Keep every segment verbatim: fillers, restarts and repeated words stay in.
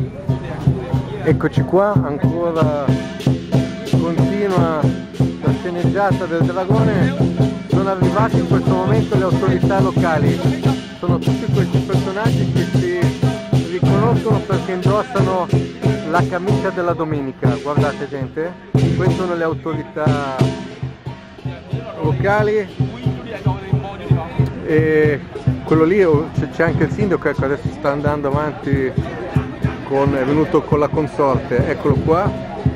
Eccoci qua, ancora continua la sceneggiata del dragone. Sono arrivate in questo momento le autorità locali. Sono tutti questi personaggi che si riconoscono perché indossano la camicia della domenica. Guardate gente, queste sono le autorità locali e quello lì c'è anche il sindaco, ecco, adesso sta andando avanti con, è venuto con la consorte, eccolo qua.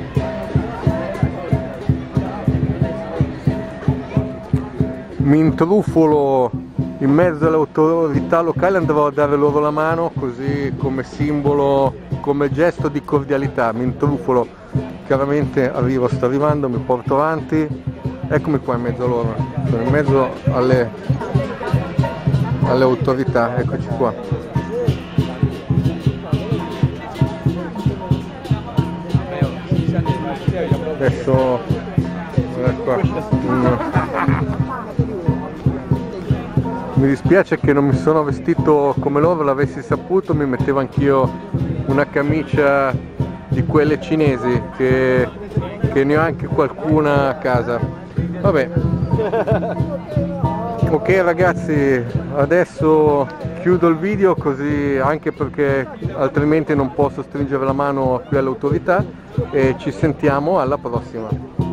Mi intrufolo in mezzo alle autorità locali, andrò a dare loro la mano così come simbolo, come gesto di cordialità. Mi intrufolo, chiaramente arrivo, sto arrivando, mi porto avanti, eccomi qua in mezzo a loro, sono in mezzo alle, alle autorità, eccoci qua. Adesso qua. Mi dispiace che non mi sono vestito come loro, l'avessi saputo mi mettevo anch'io una camicia di quelle cinesi, che, che ne ho anche qualcuna a casa. Vabbè. Ok ragazzi, adesso chiudo il video così, anche perché altrimenti non posso stringere la mano qui alle autorità, e ci sentiamo alla prossima.